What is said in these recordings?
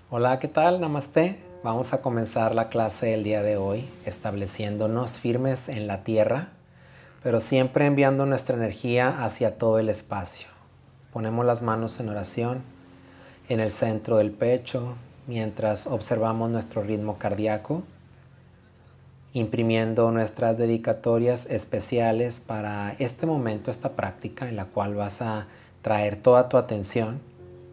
Hola, ¿qué tal? Namaste. Vamos a comenzar la clase del día de hoy estableciéndonos firmes en la tierra, pero siempre enviando nuestra energía hacia todo el espacio. Ponemos las manos en oración en el centro del pecho mientras observamos nuestro ritmo cardíaco, imprimiendo nuestras dedicatorias especiales para este momento, esta práctica en la cual vas a traer toda tu atención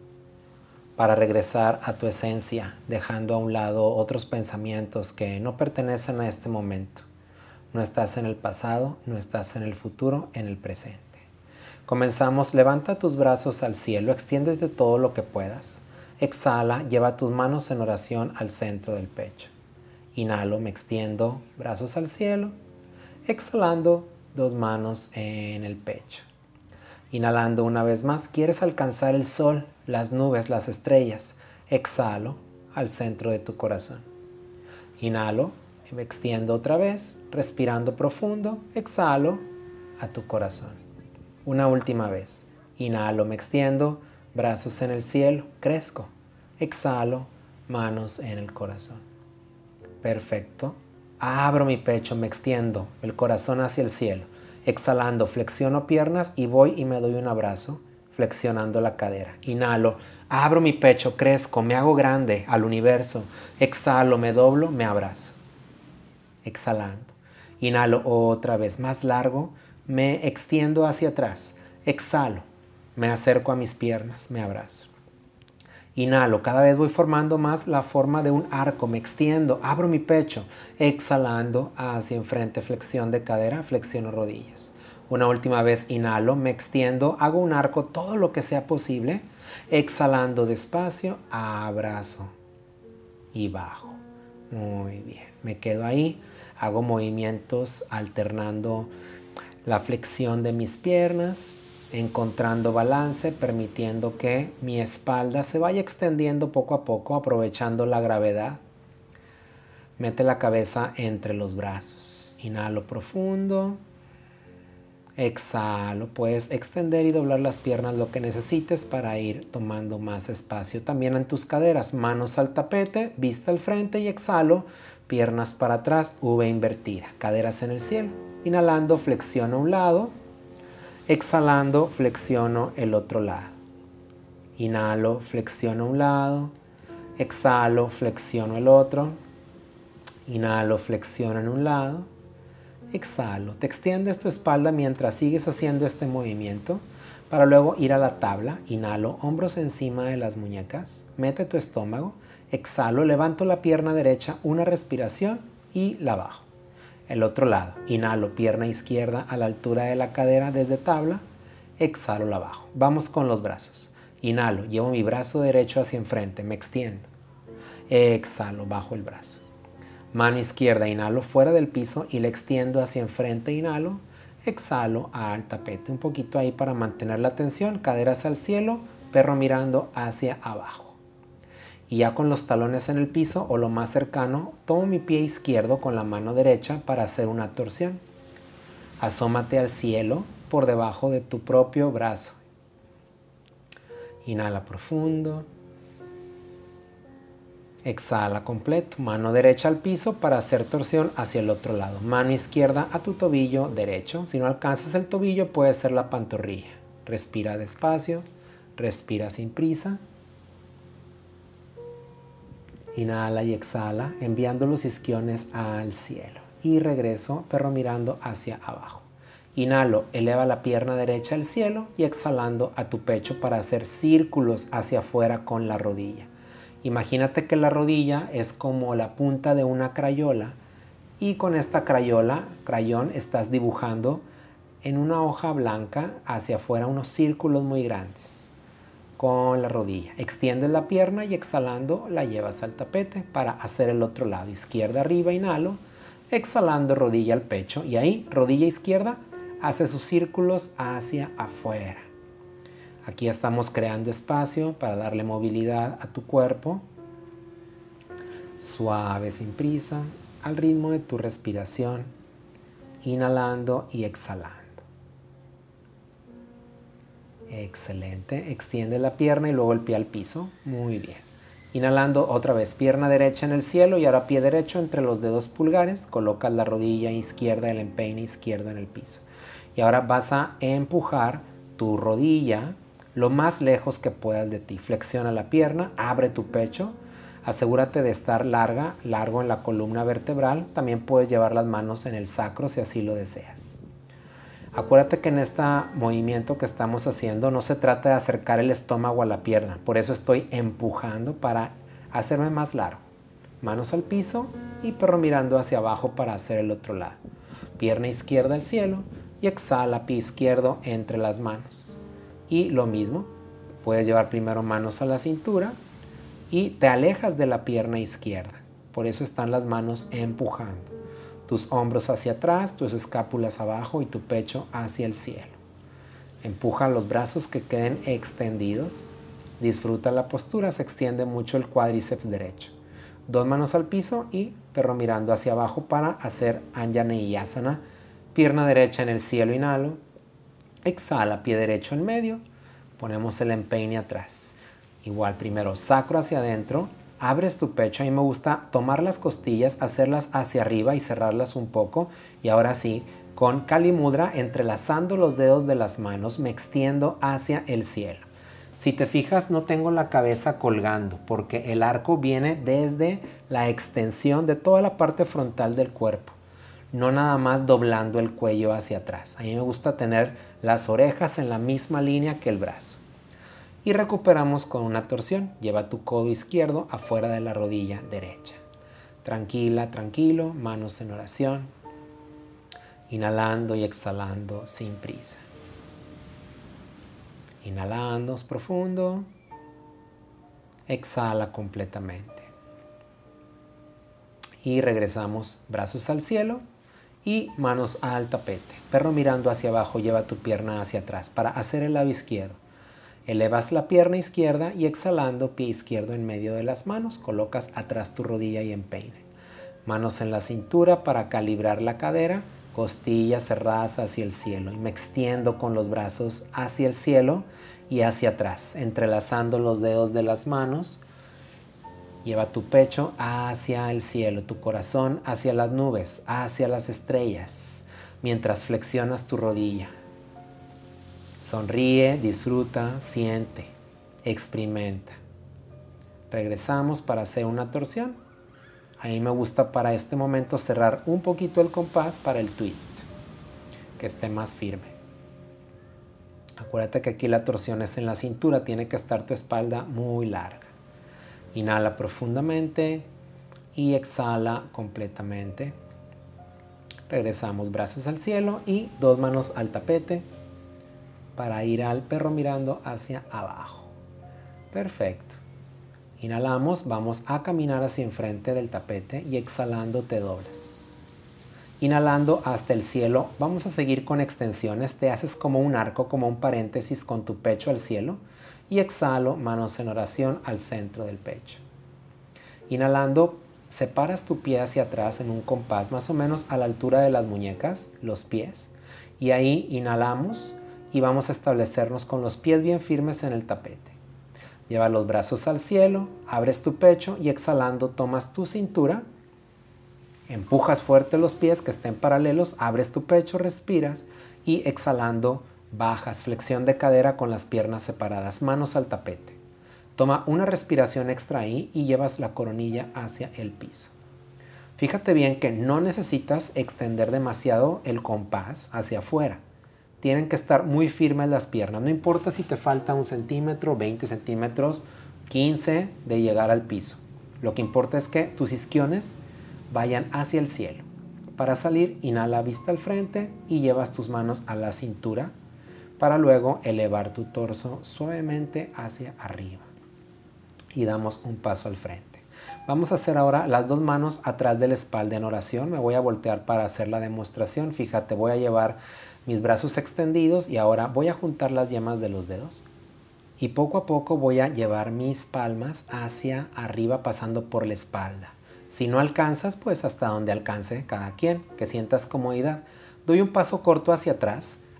para regresar a tu esencia, dejando a un lado otros pensamientos que no pertenecen a este momento. No estás en el pasado, no estás en el futuro, en el presente. Comenzamos, levanta tus brazos al cielo, extiéndete todo lo que puedas. Exhala, lleva tus manos en oración al centro del pecho. Inhalo, me extiendo, brazos al cielo. Exhalando, dos manos en el pecho. Inhalando una vez más, quieres alcanzar el sol, las nubes, las estrellas. Exhalo al centro de tu corazón. Inhalo, me extiendo otra vez, respirando profundo. Exhalo a tu corazón. Una última vez. Inhalo, me extiendo, brazos en el cielo, crezco. Exhalo, manos en el corazón. Perfecto. Abro mi pecho, me extiendo, el corazón hacia el cielo. Exhalando, flexiono piernas y voy y me doy un abrazo, flexionando la cadera. Inhalo, abro mi pecho, crezco, me hago grande al universo. Exhalo, me doblo, me abrazo. Exhalando. Inhalo otra vez, más largo, me extiendo hacia atrás. Exhalo, me acerco a mis piernas, me abrazo. Inhalo, cada vez voy formando más la forma de un arco, me extiendo, abro mi pecho, exhalando hacia enfrente, flexión de cadera, flexiono rodillas. Una última vez, inhalo, me extiendo, hago un arco todo lo que sea posible, exhalando despacio, abrazo y bajo. Muy bien, me quedo ahí, hago movimientos alternando la flexión de mis piernas, encontrando balance, permitiendo que mi espalda se vaya extendiendo poco a poco, aprovechando la gravedad. Mete la cabeza entre los brazos. Inhalo profundo. Exhalo. Puedes extender y doblar las piernas lo que necesites para ir tomando más espacio. También en tus caderas, manos al tapete, vista al frente y exhalo. Piernas para atrás, V invertida. Caderas en el cielo. Inhalando, flexiono un lado. Exhalando, flexiono el otro lado. Inhalo, flexiono un lado. Exhalo, flexiono el otro. Inhalo, flexiono en un lado. Exhalo. Te extiendes tu espalda mientras sigues haciendo este movimiento para luego ir a la tabla. Inhalo, hombros encima de las muñecas. Mete tu estómago. Exhalo, levanto la pierna derecha, una respiración y la bajo. El otro lado, inhalo, pierna izquierda a la altura de la cadera desde tabla, exhalo, la bajo. Vamos con los brazos. Inhalo, llevo mi brazo derecho hacia enfrente, me extiendo. Exhalo, bajo el brazo. Mano izquierda, inhalo fuera del piso y la extiendo hacia enfrente, inhalo. Exhalo al tapete, un poquito ahí para mantener la tensión, caderas al cielo, perro mirando hacia abajo. Y ya con los talones en el piso o lo más cercano, tomo mi pie izquierdo con la mano derecha para hacer una torsión. Asómate al cielo por debajo de tu propio brazo. Inhala profundo. Exhala completo. Mano derecha al piso para hacer torsión hacia el otro lado. Mano izquierda a tu tobillo derecho. Si no alcanzas el tobillo, puede ser la pantorrilla. Respira despacio. Respira sin prisa. Inhala y exhala, enviando los isquiones al cielo. Y regreso, perro mirando hacia abajo. Inhalo, eleva la pierna derecha al cielo y exhalando a tu pecho para hacer círculos hacia afuera con la rodilla. Imagínate que la rodilla es como la punta de una crayola y con esta crayón, estás dibujando en una hoja blanca hacia afuera unos círculos muy grandes. Con la rodilla. Extiendes la pierna y exhalando la llevas al tapete para hacer el otro lado. Izquierda arriba, inhalo. Exhalando, rodilla al pecho. Y ahí, rodilla izquierda, hace sus círculos hacia afuera. Aquí estamos creando espacio para darle movilidad a tu cuerpo. Suave, sin prisa, al ritmo de tu respiración. Inhalando y exhalando. Excelente. Extiende la pierna y luego el pie al piso. Muy bien. Inhalando otra vez, pierna derecha en el cielo y ahora pie derecho entre los dedos pulgares. Colocas la rodilla izquierda, el empeine izquierdo en el piso. Y ahora vas a empujar tu rodilla lo más lejos que puedas de ti. Flexiona la pierna, abre tu pecho. Asegúrate de estar largo en la columna vertebral. También puedes llevar las manos en el sacro si así lo deseas. Acuérdate que en este movimiento que estamos haciendo no se trata de acercar el estómago a la pierna. Por eso estoy empujando para hacerme más largo. Manos al piso y perro mirando hacia abajo para hacer el otro lado. Pierna izquierda al cielo y exhala, pie izquierdo entre las manos. Y lo mismo, puedes llevar primero manos a la cintura y te alejas de la pierna izquierda. Por eso están las manos empujando. Tus hombros hacia atrás, tus escápulas abajo y tu pecho hacia el cielo. Empuja los brazos que queden extendidos. Disfruta la postura, se extiende mucho el cuádriceps derecho. 2 manos al piso y perro mirando hacia abajo para hacer Anjaneyasana. Pierna derecha en el cielo, inhalo. Exhala, pie derecho en medio. Ponemos el empeine atrás. Igual, primero sacro hacia adentro. Abres tu pecho. A mí me gusta tomar las costillas, hacerlas hacia arriba y cerrarlas un poco. Y ahora sí, con Kali Mudra, entrelazando los dedos de las manos, me extiendo hacia el cielo. Si te fijas, no tengo la cabeza colgando porque el arco viene desde la extensión de toda la parte frontal del cuerpo. No nada más doblando el cuello hacia atrás. A mí me gusta tener las orejas en la misma línea que el brazo. Y recuperamos con una torsión. Lleva tu codo izquierdo afuera de la rodilla derecha. Tranquila, tranquilo, manos en oración. Inhalando y exhalando sin prisa. Inhalando profundo. Exhala completamente. Y regresamos brazos al cielo y manos al tapete. Perro mirando hacia abajo, lleva tu pierna hacia atrás para hacer el lado izquierdo. Elevas la pierna izquierda y exhalando, pie izquierdo en medio de las manos, colocas atrás tu rodilla y empeine. Manos en la cintura para calibrar la cadera, costillas cerradas hacia el cielo. Y me extiendo con los brazos hacia el cielo y hacia atrás, entrelazando los dedos de las manos. Lleva tu pecho hacia el cielo, tu corazón hacia las nubes, hacia las estrellas, mientras flexionas tu rodilla. Sonríe, disfruta, siente, experimenta. Regresamos para hacer una torsión. A mí me gusta para este momento cerrar un poquito el compás para el twist, que esté más firme. Acuérdate que aquí la torsión es en la cintura, tiene que estar tu espalda muy larga. Inhala profundamente y exhala completamente. Regresamos brazos al cielo y 2 manos al tapete para ir al perro mirando hacia abajo. Perfecto. Inhalamos, vamos a caminar hacia enfrente del tapete y exhalando te doblas. Inhalando hasta el cielo, vamos a seguir con extensiones. Te haces como un arco, como un paréntesis con tu pecho al cielo. Y exhalo, manos en oración al centro del pecho. Inhalando, separas tu pie hacia atrás en un compás, más o menos a la altura de las muñecas, los pies. Y ahí inhalamos y vamos a establecernos con los pies bien firmes en el tapete. Lleva los brazos al cielo, abres tu pecho y exhalando tomas tu cintura. Empujas fuerte los pies que estén paralelos, abres tu pecho, respiras y exhalando bajas, flexión de cadera con las piernas separadas, manos al tapete. Toma una respiración extra ahí y llevas la coronilla hacia el piso. Fíjate bien que no necesitas extender demasiado el compás hacia afuera. Tienen que estar muy firmes las piernas. No importa si te falta 1 centímetro, 20 centímetros, 15 de llegar al piso. Lo que importa es que tus isquiones vayan hacia el cielo. Para salir, inhala vista al frente y llevas tus manos a la cintura para luego elevar tu torso suavemente hacia arriba. Y damos un paso al frente. Vamos a hacer ahora las 2 manos atrás de la espalda en oración. Me voy a voltear para hacer la demostración. Fíjate, voy a llevar mis brazos extendidos y ahora voy a juntar las yemas de los dedos. Y poco a poco voy a llevar mis palmas hacia arriba pasando por la espalda. Si no alcanzas, pues hasta donde alcance cada quien, que sientas comodidad. Doy un paso corto hacia atrás,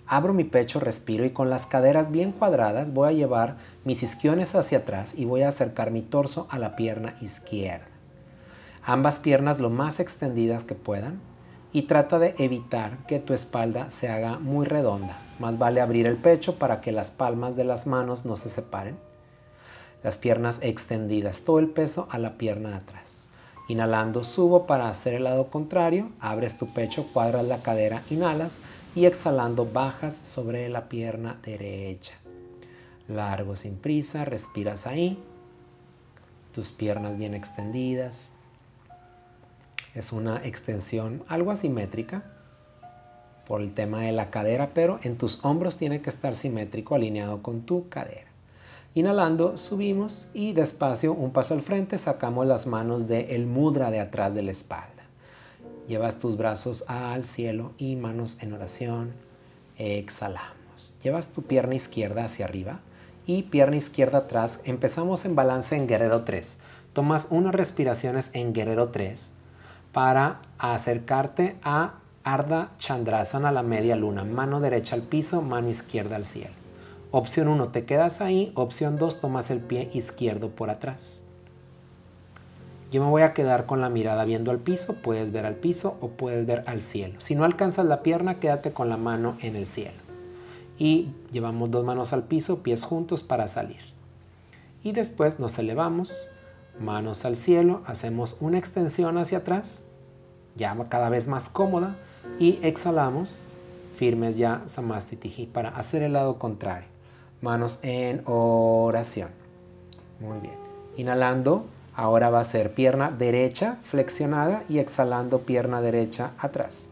Abro mi pecho, respiro y con las caderas bien cuadradas voy a llevar mis isquiones hacia atrás y voy a acercar mi torso a la pierna izquierda. Ambas piernas lo más extendidas que puedan y trata de evitar que tu espalda se haga muy redonda. Más vale abrir el pecho para que las palmas de las manos no se separen. Las piernas extendidas, todo el peso a la pierna de atrás. Inhalando, subo para hacer el lado contrario. Abres tu pecho, cuadras la cadera, inhalas y exhalando bajas sobre la pierna derecha. Largo sin prisa, respiras ahí. Tus piernas bien extendidas. Es una extensión algo asimétrica por el tema de la cadera, pero en tus hombros tiene que estar simétrico, alineado con tu cadera. Inhalando, subimos y despacio, un paso al frente, sacamos las manos del mudra de atrás de la espalda. Llevas tus brazos al cielo y manos en oración. Exhalamos. Llevas tu pierna izquierda hacia arriba y pierna izquierda atrás. Empezamos en balance en Guerrero 3. Tomas unas respiraciones en Guerrero 3 para acercarte a Ardha Chandrasana, la media luna. Mano derecha al piso, mano izquierda al cielo. Opción 1, te quedas ahí. Opción 2, tomas el pie izquierdo por atrás. Yo me voy a quedar con la mirada viendo al piso. Puedes ver al piso o puedes ver al cielo. Si no alcanzas la pierna, quédate con la mano en el cielo. Y llevamos 2 manos al piso, pies juntos para salir. Y después nos elevamos, manos al cielo, hacemos una extensión hacia atrás, ya cada vez más cómoda, y exhalamos, firmes ya Samastitihi, para hacer el lado contrario. Manos en oración. Muy bien. Inhalando, ahora va a ser pierna derecha flexionada y exhalando pierna derecha atrás.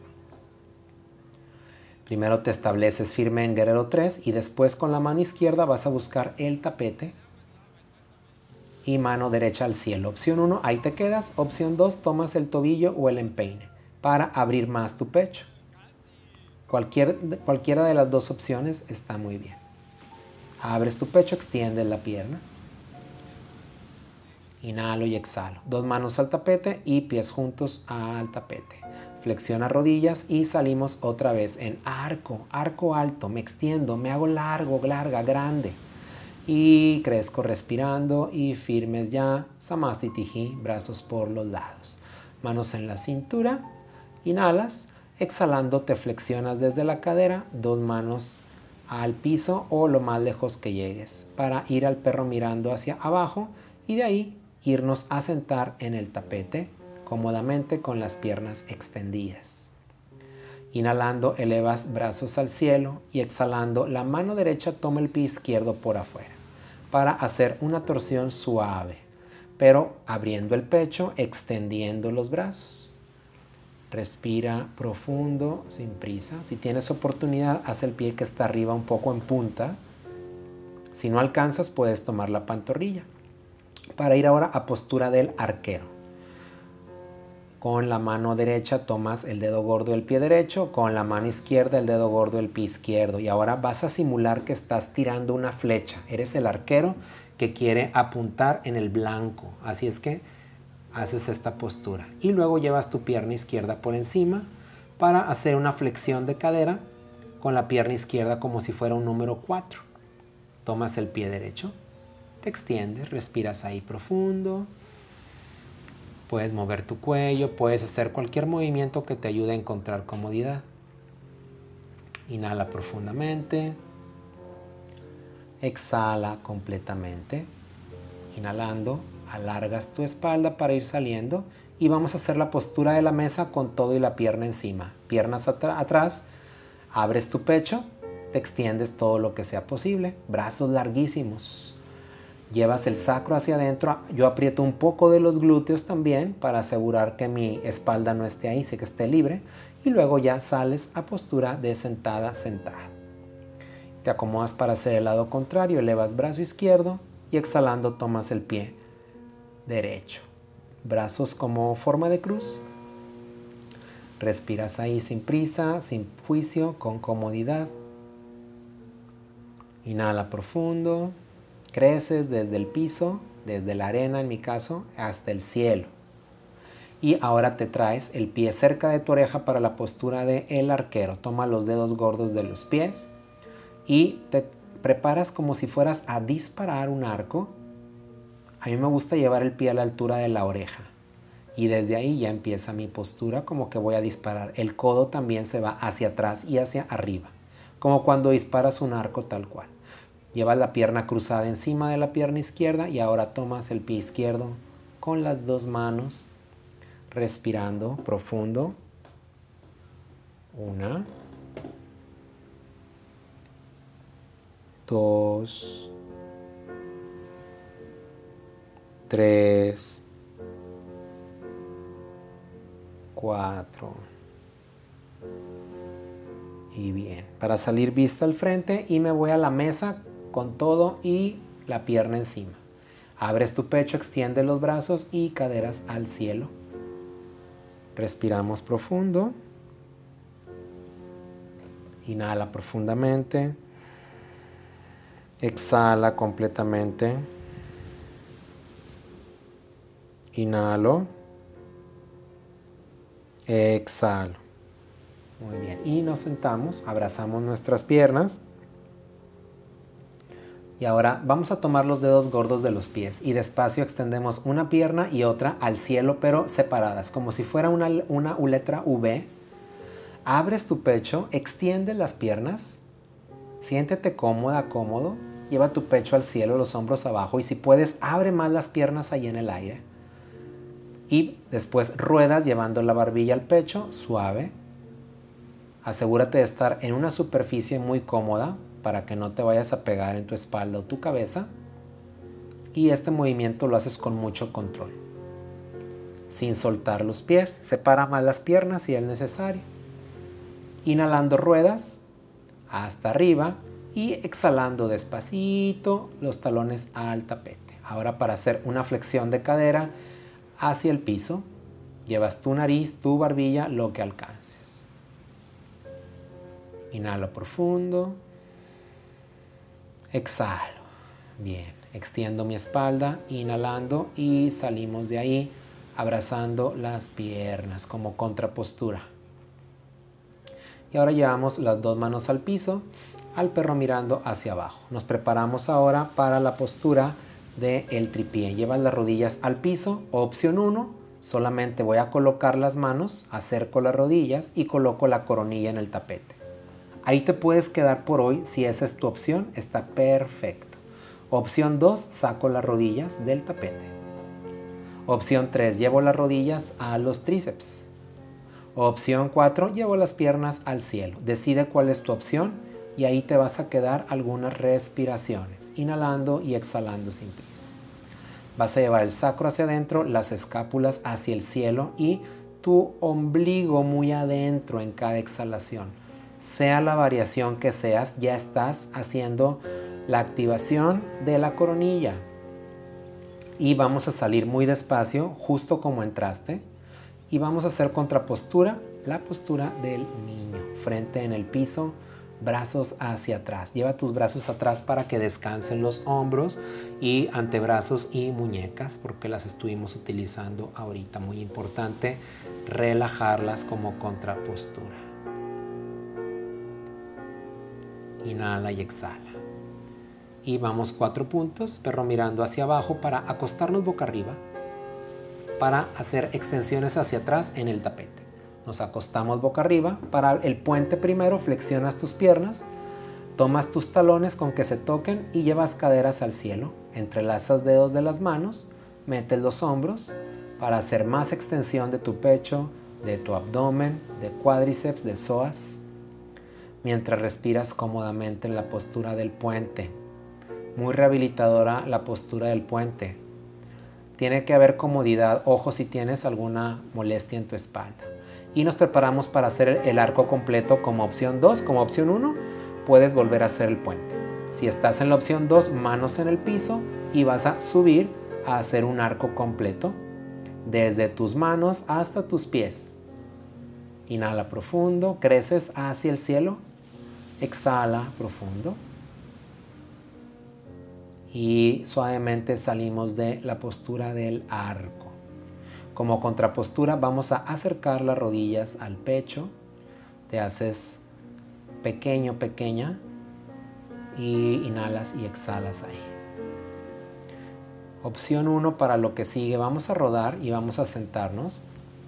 Primero te estableces firme en Guerrero 3 y después con la mano izquierda vas a buscar el tapete y mano derecha al cielo. Opción 1, ahí te quedas. Opción 2, tomas el tobillo o el empeine para abrir más tu pecho. Cualquiera de las dos opciones está muy bien. Abres tu pecho, extiendes la pierna. Inhalo y exhalo. 2 manos al tapete y pies juntos al tapete. Flexiona rodillas y salimos otra vez en arco, arco alto. Me extiendo, me hago largo, larga, grande. Y crezco respirando y firmes ya. Samastitihi, brazos por los lados. Manos en la cintura. Inhalas. Exhalando te flexionas desde la cadera. 2 manos al piso o lo más lejos que llegues. Para ir al perro mirando hacia abajo. Y de ahí irnos a sentar en el tapete cómodamente con las piernas extendidas. Inhalando elevas brazos al cielo y exhalando la mano derecha toma el pie izquierdo por afuera para hacer una torsión suave, pero abriendo el pecho, extendiendo los brazos. Respira profundo, sin prisa. Si tienes oportunidad, haz el pie que está arriba un poco en punta. Si no alcanzas, puedes tomar la pantorrilla. Para ir ahora a postura del arquero. Con la mano derecha tomas el dedo gordo del pie derecho, con la mano izquierda el dedo gordo del pie izquierdo. Y ahora vas a simular que estás tirando una flecha. Eres el arquero que quiere apuntar en el blanco. Así es que haces esta postura. Y luego llevas tu pierna izquierda por encima para hacer una flexión de cadera con la pierna izquierda como si fuera un número 4. Tomas el pie derecho. Te extiendes, respiras ahí profundo. Puedes mover tu cuello, puedes hacer cualquier movimiento que te ayude a encontrar comodidad. Inhala profundamente. Exhala completamente. Inhalando, alargas tu espalda para ir saliendo. Y vamos a hacer la postura de la mesa con todo y la pierna encima. Piernas atrás, abres tu pecho, te extiendes todo lo que sea posible. Brazos larguísimos. Llevas el sacro hacia adentro. Yo aprieto un poco de los glúteos también para asegurar que mi espalda no esté ahí, que esté libre. Y luego ya sales a postura de sentada, sentada. Te acomodas para hacer el lado contrario. Elevas brazo izquierdo y exhalando tomas el pie derecho. Brazos como forma de cruz. Respiras ahí sin prisa, sin juicio, con comodidad. Inhala profundo. Creces desde el piso, desde la arena en mi caso, hasta el cielo. Y ahora te traes el pie cerca de tu oreja para la postura del arquero. Toma los dedos gordos de los pies y te preparas como si fueras a disparar un arco. A mí me gusta llevar el pie a la altura de la oreja. Y desde ahí ya empieza mi postura como que voy a disparar. El codo también se va hacia atrás y hacia arriba, como cuando disparas un arco tal cual. Llevas la pierna cruzada encima de la pierna izquierda y ahora tomas el pie izquierdo con las dos manos, respirando profundo. 1, 2, 3, 4. Y bien, para salir vista al frente y me voy a la mesa con todo y la pierna encima. Abres tu pecho, extiende los brazos y caderas al cielo. Respiramos profundo. Inhala profundamente. Exhala completamente. Inhalo. Exhalo. Muy bien. Y nos sentamos, abrazamos nuestras piernas. Y ahora vamos a tomar los dedos gordos de los pies y despacio extendemos una pierna y otra al cielo, pero separadas, como si fuera una letra V. Abres tu pecho, extiende las piernas, siéntete cómoda, cómodo, lleva tu pecho al cielo, los hombros abajo y si puedes, abre más las piernas ahí en el aire. Y después ruedas llevando la barbilla al pecho, suave. Asegúrate de estar en una superficie muy cómoda para que no te vayas a pegar en tu espalda o tu cabeza. Y este movimiento lo haces con mucho control. Sin soltar los pies, separa más las piernas si es necesario. Inhalando ruedas hasta arriba y exhalando despacito los talones al tapete. Ahora para hacer una flexión de cadera hacia el piso, llevas tu nariz, tu barbilla, lo que alcances. Inhalo profundo. Exhalo. Bien, extiendo mi espalda, inhalando y salimos de ahí abrazando las piernas como contrapostura. Y ahora llevamos las dos manos al piso, al perro mirando hacia abajo. Nos preparamos ahora para la postura del tripié. Llevas las rodillas al piso. Opción 1, solamente voy a colocar las manos, acerco las rodillas y coloco la coronilla en el tapete. Ahí te puedes quedar por hoy, si esa es tu opción, está perfecto. Opción 2, saco las rodillas del tapete. Opción 3, llevo las rodillas a los tríceps. Opción 4, llevo las piernas al cielo. Decide cuál es tu opción y ahí te vas a quedar algunas respiraciones, inhalando y exhalando sin prisa. Vas a llevar el sacro hacia adentro, las escápulas hacia el cielo y tu ombligo muy adentro en cada exhalación. Sea la variación que seas, ya estás haciendo la activación de la coronilla. Y vamos a salir muy despacio, justo como entraste. Y vamos a hacer contrapostura, la postura del niño. Frente en el piso, brazos hacia atrás. Lleva tus brazos atrás para que descansen los hombros y antebrazos y muñecas, porque las estuvimos utilizando ahorita. Muy importante relajarlas como contrapostura. Inhala y exhala. Y vamos 4 puntos, perro mirando hacia abajo para acostarnos boca arriba, para hacer extensiones hacia atrás en el tapete. Nos acostamos boca arriba. Para el puente primero flexionas tus piernas, tomas tus talones con que se toquen y llevas caderas al cielo. Entrelazas dedos de las manos, metes los hombros para hacer más extensión de tu pecho, de tu abdomen, de cuádriceps, de psoas. Mientras respiras cómodamente en la postura del puente. Muy rehabilitadora la postura del puente. Tiene que haber comodidad, ojo si tienes alguna molestia en tu espalda. Y nos preparamos para hacer el arco completo como opción 2. Como opción 1 puedes volver a hacer el puente. Si estás en la opción 2, manos en el piso y vas a subir a hacer un arco completo desde tus manos hasta tus pies. Inhala profundo, creces hacia el cielo. Exhala profundo. Y suavemente salimos de la postura del arco. Como contrapostura vamos a acercar las rodillas al pecho. Te haces pequeño, pequeña y inhalas y exhalas ahí. Opción 1 para lo que sigue. Vamos a rodar y vamos a sentarnos.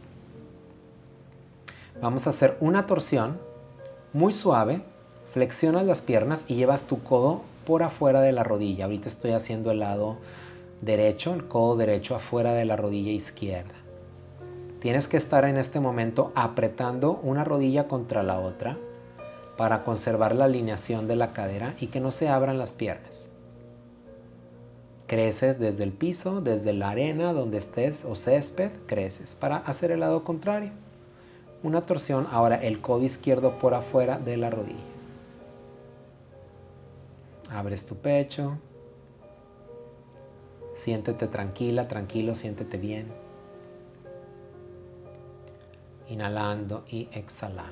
Vamos a hacer una torsión muy suave. Flexionas las piernas y llevas tu codo por afuera de la rodilla. Ahorita estoy haciendo el lado derecho, el codo derecho afuera de la rodilla izquierda. Tienes que estar en este momento apretando una rodilla contra la otra para conservar la alineación de la cadera y que no se abran las piernas. Creces desde el piso, desde la arena donde estés o césped, creces para hacer el lado contrario. Una torsión, ahora el codo izquierdo por afuera de la rodilla. Abres tu pecho. Siéntete tranquila, tranquilo, siéntete bien. Inhalando y exhalando.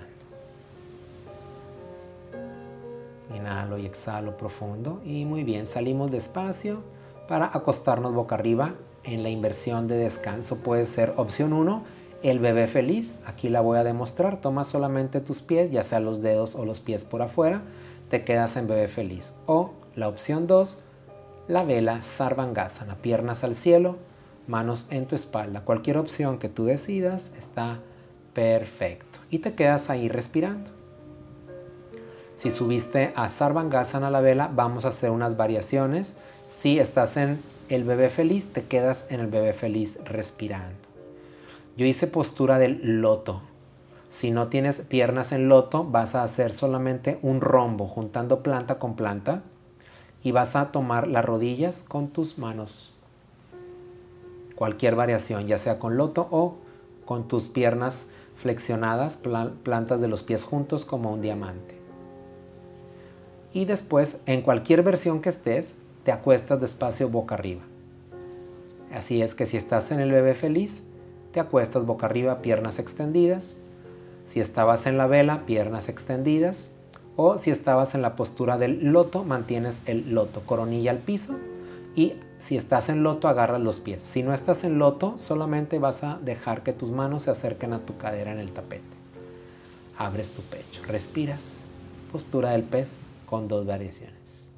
Inhalo y exhalo profundo. Y muy bien, salimos despacio para acostarnos boca arriba en la inversión de descanso. Puede ser opción 1, el bebé feliz. Aquí la voy a demostrar. Tomas solamente tus pies, ya sea los dedos o los pies por afuera. Te quedas en bebé feliz. O la opción 2, la vela Sarvangasana. Piernas al cielo, manos en tu espalda. Cualquier opción que tú decidas está perfecto. Y te quedas ahí respirando. Si subiste a Sarvangasana, la vela, vamos a hacer unas variaciones. Si estás en el bebé feliz, te quedas en el bebé feliz respirando. Yo hice postura del loto. Si no tienes piernas en loto, vas a hacer solamente un rombo, juntando planta con planta. Y vas a tomar las rodillas con tus manos. Cualquier variación, ya sea con loto o con tus piernas flexionadas, plantas de los pies juntos como un diamante. Y después, en cualquier versión que estés, te acuestas despacio boca arriba. Así es que si estás en el bebé feliz, te acuestas boca arriba, piernas extendidas. Si estabas en la vela, piernas extendidas. O si estabas en la postura del loto, mantienes el loto, coronilla al piso. Y si estás en loto, agarras los pies. Si no estás en loto, solamente vas a dejar que tus manos se acerquen a tu cadera en el tapete. Abres tu pecho, respiras. Postura del pez con 2 variaciones.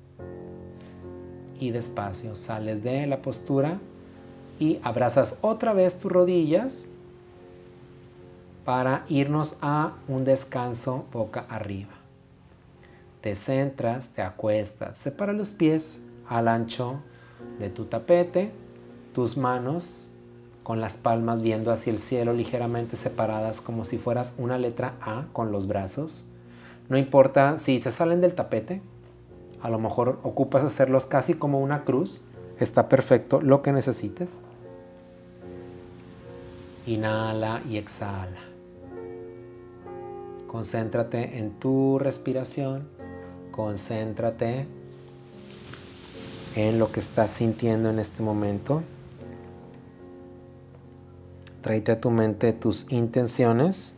Y despacio sales de la postura y abrazas otra vez tus rodillas para irnos a un descanso boca arriba. Te centras, te acuestas, separa los pies al ancho de tu tapete, tus manos con las palmas viendo hacia el cielo ligeramente separadas como si fueras una letra A con los brazos. No importa si te salen del tapete, a lo mejor ocupas hacerlos casi como una cruz, está perfecto, lo que necesites. Inhala y exhala. Concéntrate en tu respiración, concéntrate en lo que estás sintiendo en este momento. Tráete a tu mente tus intenciones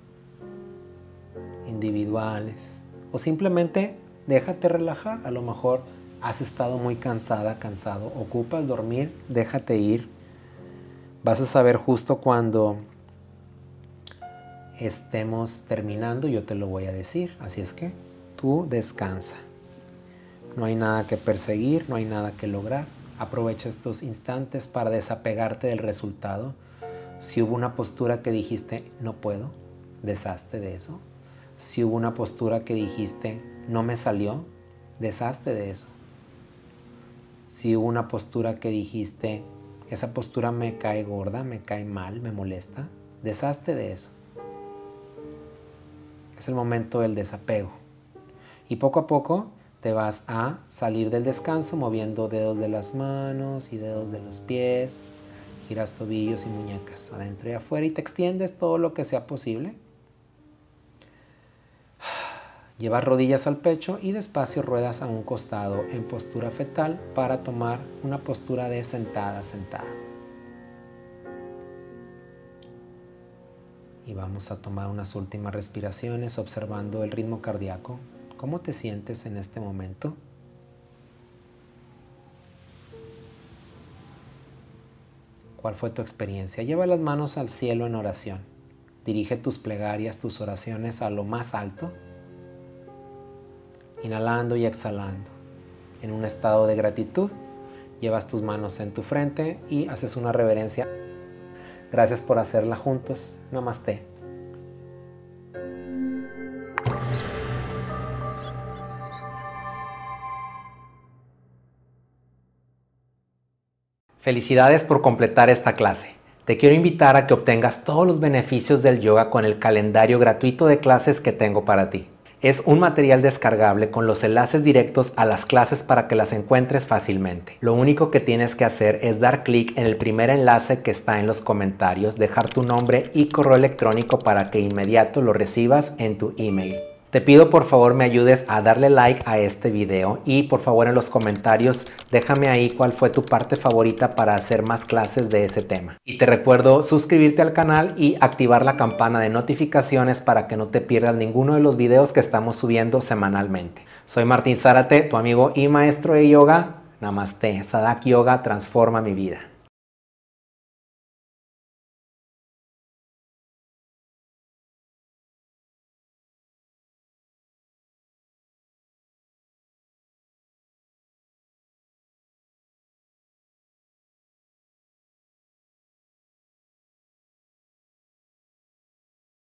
individuales o simplemente déjate relajar. A lo mejor has estado muy cansada, cansado, ocupas dormir, déjate ir. Vas a saber justo cuando estemos terminando, yo te lo voy a decir. Así es que tú descansa. No hay nada que perseguir, no hay nada que lograr. Aprovecha estos instantes para desapegarte del resultado. Si hubo una postura que dijiste no puedo, deshazte de eso. Si hubo una postura que dijiste no me salió, deshazte de eso. Si hubo una postura que dijiste esa postura me cae gorda, me cae mal, me molesta, deshazte de eso. Es el momento del desapego. Y poco a poco te vas a salir del descanso moviendo dedos de las manos y dedos de los pies, giras tobillos y muñecas adentro y afuera y te extiendes todo lo que sea posible. Llevas rodillas al pecho y despacio ruedas a un costado en postura fetal para tomar una postura de sentada. Y vamos a tomar unas últimas respiraciones observando el ritmo cardíaco. ¿Cómo te sientes en este momento? ¿Cuál fue tu experiencia? Lleva las manos al cielo en oración. Dirige tus plegarias, tus oraciones a lo más alto. Inhalando y exhalando. En un estado de gratitud, llevas tus manos en tu frente y haces una reverencia. Gracias por hacerla juntos. Namaste. Felicidades por completar esta clase. Te quiero invitar a que obtengas todos los beneficios del yoga con el calendario gratuito de clases que tengo para ti. Es un material descargable con los enlaces directos a las clases para que las encuentres fácilmente. Lo único que tienes que hacer es dar clic en el primer enlace que está en los comentarios, dejar tu nombre y correo electrónico para que inmediato lo recibas en tu email. Te pido por favor me ayudes a darle like a este video y por favor en los comentarios déjame ahí cuál fue tu parte favorita para hacer más clases de ese tema. Y te recuerdo suscribirte al canal y activar la campana de notificaciones para que no te pierdas ninguno de los videos que estamos subiendo semanalmente. Soy Martín Zárate, tu amigo y maestro de yoga. Namaste. Sadak Yoga transforma mi vida.